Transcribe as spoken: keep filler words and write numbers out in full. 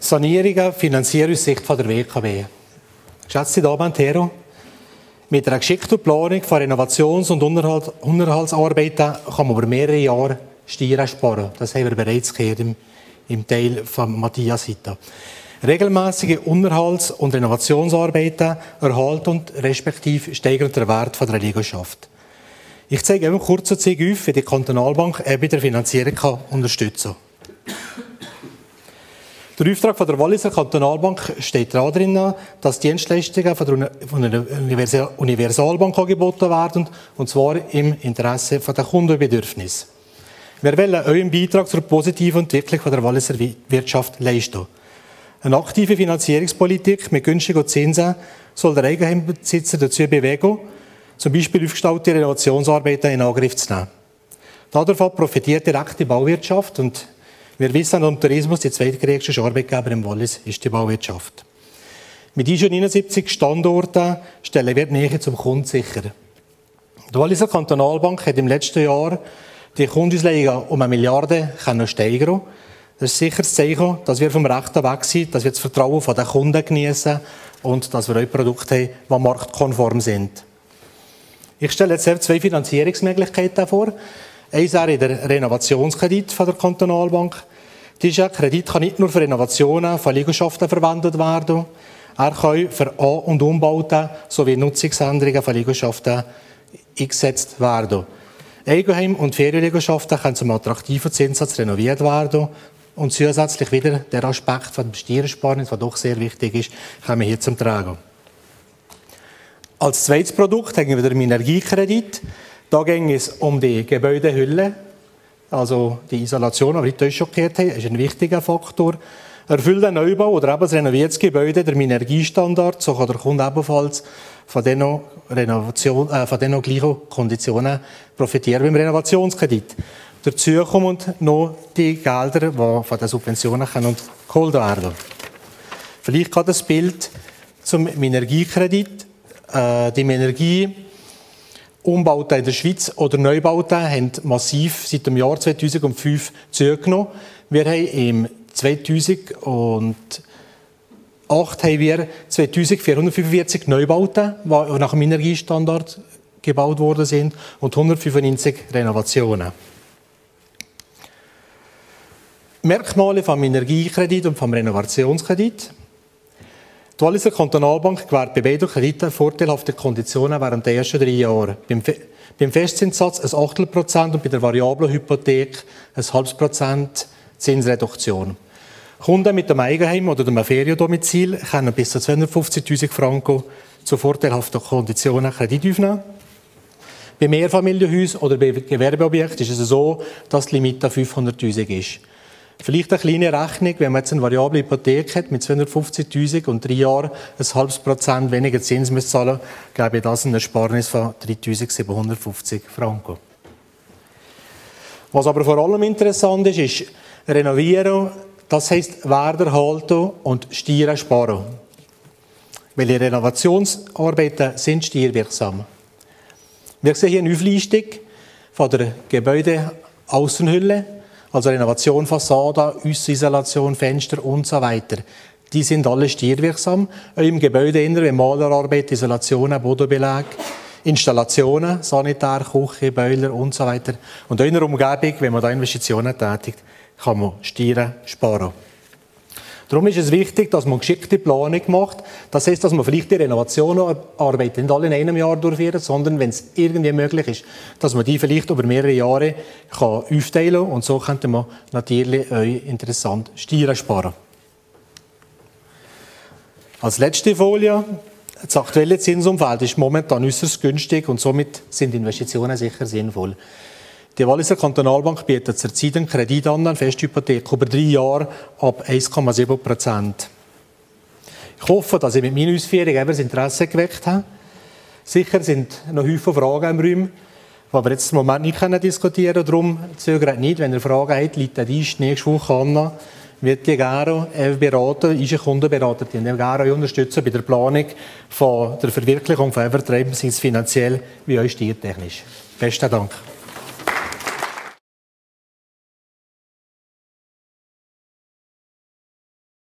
Sanierungen finanzieren aus Sicht der W K W. Geschätzte Damen und Herren, mit einer geschickten Planung von Renovations- und Unterhalt, Unterhaltsarbeiten kann man über mehrere Jahre Steuern sparen. Das haben wir bereits gehört im, im Teil von Matthias Hitta. Regelmäßige Unterhalts- und Renovationsarbeiten erhalten und respektive steigern den Wert der Liegenschaft. Ich zeige Ihnen kurz auf, wie die Kantonalbank bei der Finanzierung kann unterstützen kann. Der Auftrag von der Walliser Kantonalbank steht darin, dass Dienstleistungen von einer Universalbank angeboten werden, und zwar im Interesse der Kundenbedürfnisse. Wir wollen euren Beitrag zur positiven Entwicklung der Walliser Wirtschaft leisten. Eine aktive Finanzierungspolitik mit günstigen Zinsen soll der Eigenheimbesitzer dazu bewegen, zum Beispiel aufgestaltete Renovationsarbeiten in Angriff zu nehmen. Davon profitiert direkt die Bauwirtschaft, und wir wissen, am Tourismus die zweitgrößte Arbeitgeber im Wallis ist die Bauwirtschaft. Mit diesen neunundsiebzig Standorten stellen wir die Nähe zum Kunden sicher. Die Walliser Kantonalbank hat im letzten Jahr die Kundenausleihungen um eine Milliarde steigern. Das ist sicher das Zeichen, dass wir vom rechten Weg sind, dass wir das Vertrauen der Kunden genießen und dass wir auch Produkte haben, die marktkonform sind. Ich stelle jetzt zwei Finanzierungsmöglichkeiten vor. Eins wäre der Renovationskredit von der Kantonalbank. Dieser Kredit kann nicht nur für Renovationen von Liegenschaften verwendet werden, er kann für An- und Umbauten sowie Nutzungsänderungen von Liegenschaften eingesetzt werden. Eigenheim- und Ferienliegenschaften können zum attraktiven Zinssatz renoviert werden, und zusätzlich wieder der Aspekt von dem Steuersparnis, der doch sehr wichtig ist, kommen hier zum Tragen. Als zweites Produkt haben wir den Energiekredit. Da ging es um die Gebäudehülle, also die Isolation, aber die schon gehört haben, ist ein wichtiger Faktor. Erfüllt ein Neubau oder eben ein renoviertes Gebäude der Energiestandard, so kann der Kunde ebenfalls von diesen, Renovation, äh, von diesen gleichen Konditionen profitieren beim Renovationskredit. Dazu kommen noch die Gelder, die von den Subventionen geholt werden können. Vielleicht gerade das Bild zum Energiekredit. Äh, die Energie Umbauten in der Schweiz oder Neubauten haben massiv seit dem Jahr zweitausendfünf zugenommen. Wir haben im zweitausendacht haben wir zweitausendvierhundertfünfundvierzig Neubauten, die nach dem Energiestandard gebaut worden sind, und hundertfünfundneunzig Renovationen. Merkmale vom Energiekredit und vom Renovationskredit. Die Walliser Kantonalbank gewährt bei beiden Krediten vorteilhafte Konditionen während der ersten drei Jahre. Beim, Fe beim Festzinssatz ein Achtel Prozent und bei der variablen Hypothek ein halbes Prozent Zinsreduktion. Kunden mit dem Eigenheim oder dem Feriendomizil können bis zu zweihundertfünfzigtausend Franken zu vorteilhaften Konditionen Kredit aufnehmen. Bei Mehrfamilienhäusern oder bei Gewerbeobjekten ist es so, dass die Limite fünfhunderttausend ist. Vielleicht eine kleine Rechnung, wenn man jetzt eine variable Hypothek hat mit zweihundertfünfzigtausend und drei Jahren ein halbes Prozent weniger Zins muss zahlen, gäbe das eine Ersparnis von dreitausendsiebenhundertfünfzig Franken. Was aber vor allem interessant ist, ist Renovieren, das heisst Wert erhalten und Steuern sparen. Weil die Renovationsarbeiten sind steuerwirksam. Wir sehen hier eine Auflistung von der Gebäudeaußenhülle, also Renovation, Fassade, Aussenisolation, Fenster und so weiter. Die sind alle steuerwirksam. Auch im Gebäudeinneren, Malerarbeit, Isolationen, Bodenbelag, Installationen, Sanitär, Küche, Boiler und so weiter. Und auch in der Umgebung, wenn man da Investitionen tätigt, kann man Steuern sparen. Darum ist es wichtig, dass man geschickte Planung macht. Das heisst, dass man vielleicht die Renovationarbeiten nicht alle in einem Jahr durchführt, sondern wenn es irgendwie möglich ist, dass man die vielleicht über mehrere Jahre kann aufteilen kann. Und so könnte man natürlich auch interessant Steuern sparen. Als letzte Folie. Das aktuelle Zinsumfeld ist momentan äußerst günstig und somit sind Investitionen sicher sinnvoll. Die Walliser Kantonalbank bietet zurzeit einen Kredit an, eine Festhypothek über drei Jahre ab eins Komma sieben Prozent. Ich hoffe, dass ich mit meinen Ausführungen das Interesse geweckt habe. Sicher sind noch viele Fragen im Raum, die wir jetzt im Moment nicht diskutieren können. Darum zögert nicht, wenn ihr Fragen habt, liegt der Dienst nächste Woche an. Wird die gerne beraten, ist ein Kundenberater, die gerne unterstützen bei der Planung von der Verwirklichung von Evertreiben, sei es finanziell wie auch steuertechnisch. Besten Dank.